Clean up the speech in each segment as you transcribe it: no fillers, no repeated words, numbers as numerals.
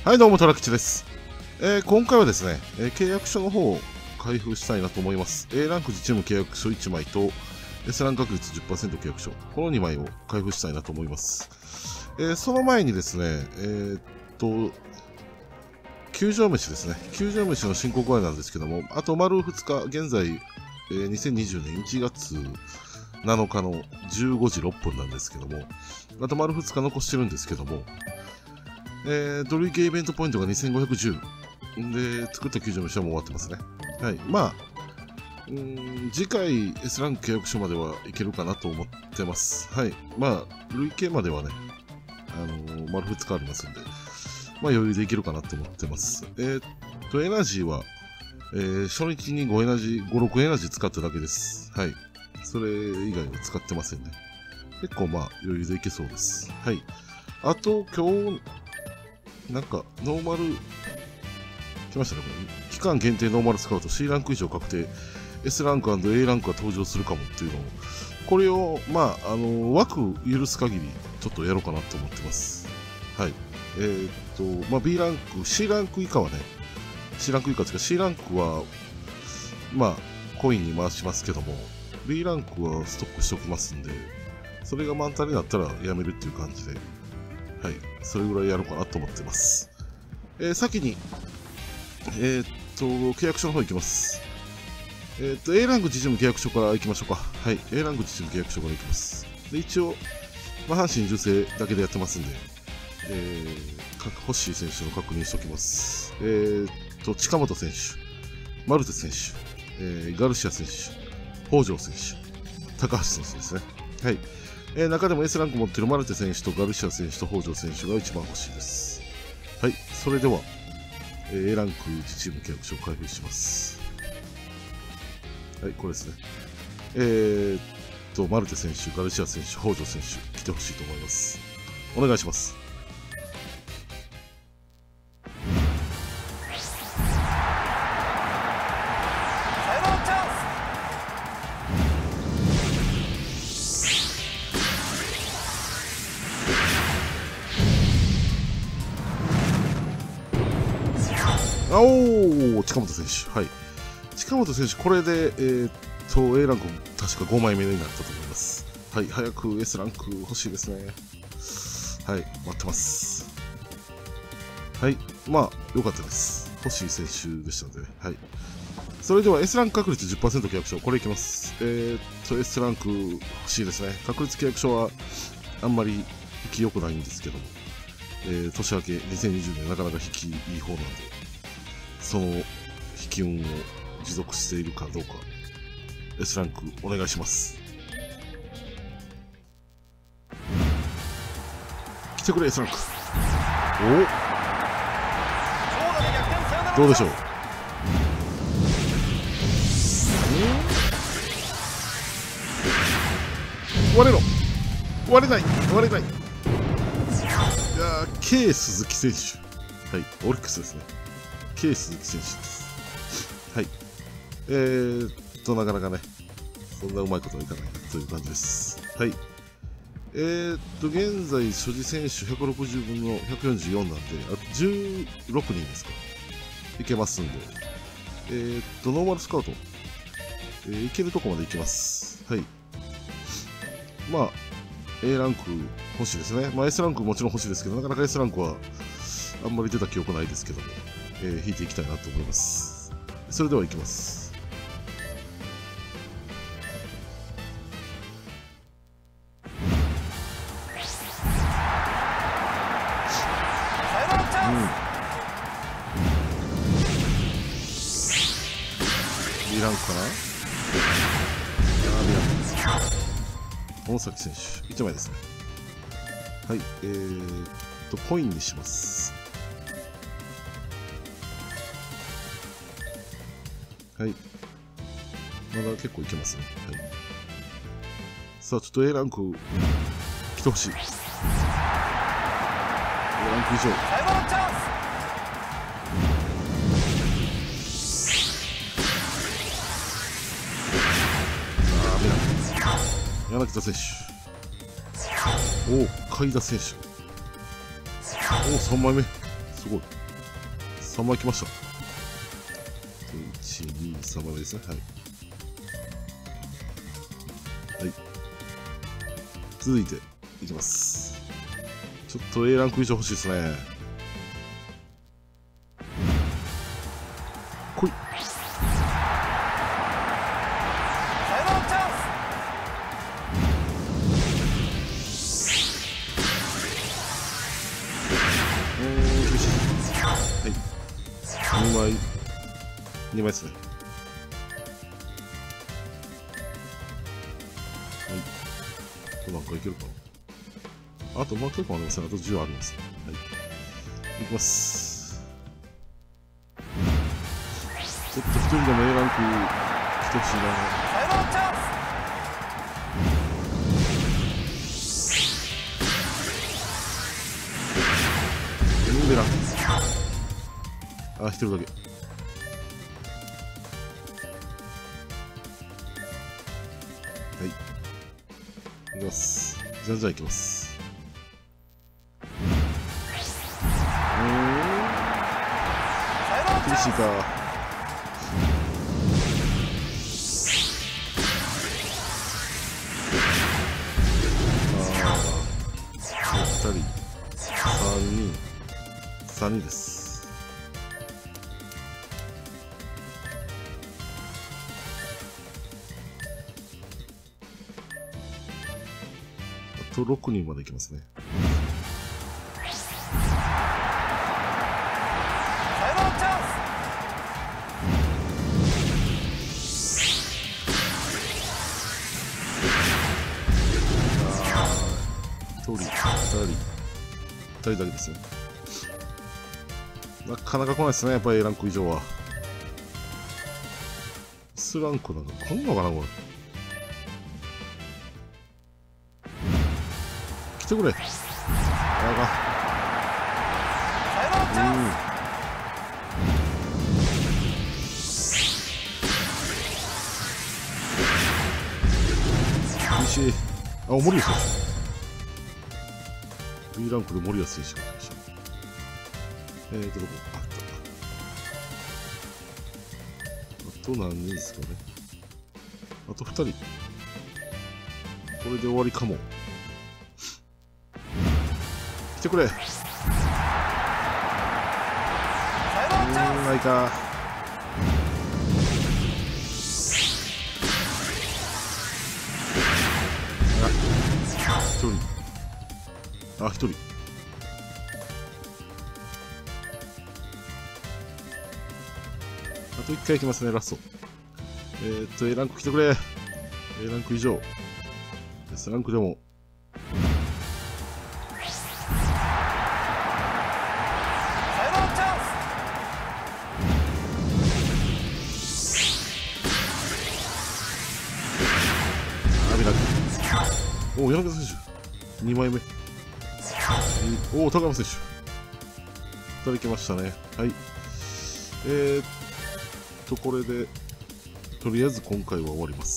はいどうも、トラキチです。今回はですね、契約書の方を開封したいなと思います。A ランク自チーム契約書1枚と S ランク確率 10% 契約書、この2枚を開封したいなと思います。その前にですね、球場飯ですね。球場飯の申告前なんですけども、あと丸2日、現在、2020年1月7日の15時6分なんですけども、あと丸2日残してるんですけども、ドルゲーイベントポイントが2510で、作った球場飯はもう終わってますね。はい。まあ、次回 S ランク契約書まではいけるかなと思ってます。はい。まあ、累計まではね、丸2日ありますんで、まあ余裕でいけるかなと思ってます。エナジーは、初日に5エナジー、5、6エナジー使っただけです。はい。それ以外は使ってませんね。結構まあ余裕でいけそうです。はい。あと、今日、なんか、ノーマル、来ましたね、これ。期間限定ノーマルスカウト C ランク以上確定、S ランク &A ランクが登場するかもっていうのを、これを、まあ、枠許す限り、ちょっとやろうかなと思ってます。はい。まあ、B ランク、C ランク以下はね、C ランク以下ですか、C ランクは、まあ、コインに回しますけども、B ランクはストックしておきますんで、それが満タンになったらやめるっていう感じで、はい、それぐらいやろうかなと思ってます。先に、契約書の方いきます。A ランク自チーム契約書からいきましょうか。はい、A ランク自チーム契約書からいきます。で、一応、まあ、阪神重生だけでやってますんで、欲しい選手の確認しておきます。近本選手、マルテ選手、ガルシア選手、北条選手、高橋選手ですね。はい。中でも S ランク持っているマルテ選手とガルシア選手と北条選手が一番欲しいです。はい、それでは、A ランク自チーム契約書を開封します。はい、これですね。マルテ選手、ガルシア選手、北条選手、来てほしいと思います。お願いします。近本選手。はい。近本選手、これで、A ランク、確か5枚目になったと思います。はい。早く S ランク欲しいですね。はい。待ってます。はい。まあ、よかったです。欲しい選手でしたので、はい。それでは S ランク確率 10% 契約書、これいきます。S ランク欲しいですね。確率契約書は、あんまり引き良くないんですけども、年明け2020年なかなか引きいい方なんで、その引き運を持続しているかどうか S ランクお願いします。来てくれ S ランク。お、どうでしょう。割れろ、割れない、割れない。いやー、K 鈴木選手、はい、オリックスですね。K 鈴木選手です。はい。なかなかね、そんなうまいことはいかないという感じです。はい。現在、所持選手160分の144なんで、あと16人ですか。いけますんで。ノーマルスカウト。いけるとこまでいきます。はい。まあ、A ランク欲しいですね。まあ、S ランクもちろん欲しいですけど、なかなか S ランクはあんまり出た記憶ないですけども。引いていきたいなと思います。それではいきます。B ランクかな。B ランク。大崎選手、1枚ですね。はい、コインにします。はい。まだ結構いけますね。はい。さあ、ちょっと A ランク、来てほしい。A ランク以上。柳田選手。おお、海田選手。おお、3枚目。 すごい。3枚来ました。1、2、3枚ですね。はい。はい。続いて、いきます。ちょっと A ランク以上欲しいですね。来い。厳しい。はい。2枚ですね。はい。なんかいけるかな。あともう結構ありますね。あと10あります。はい。いきます。ちょっと一人でも A ランク来てほしいな。ベランあ、一人だけ。はい。いきます。じゃんじゃんいきます。厳しいか。2人、3人です。あと6人までいきますね。2人だけですね。なかなか来ないですね、やっぱり A ランク以上は。S ランクなんか来んのかな、これ。来てくれ。厳しい。あ、森保選手。B ランクで森保選手が来ました。どこあった。あと何人ですかね。あと2人。これで終わりかも。来てくれ。ないか。1人。1人。あと1回いきますね、ラスト。A ランク来てくれ。A ランク以上。S ランクでも。おお、柳田選手。2枚目。おお、高山選手。2人来ましたね。はい。これで、とりあえず今回は終わります。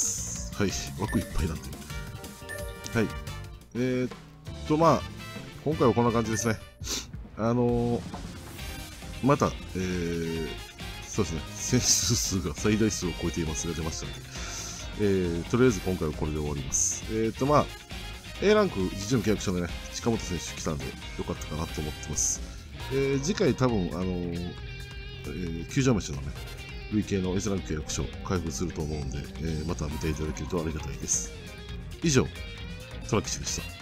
はい。枠いっぱいなんで。はい。まあ、今回はこんな感じですね。また、そうですね、選手数が最大数を超えていますが出ましたので、とりあえず今回はこれで終わります。まあ、A ランク実務契約書でね、近本選手来たんでよかったかなと思ってます。次回多分、球場飯のね、累計の S ランク契約書開封すると思うんで、また見ていただけるとありがたいです。以上、トラキシでした。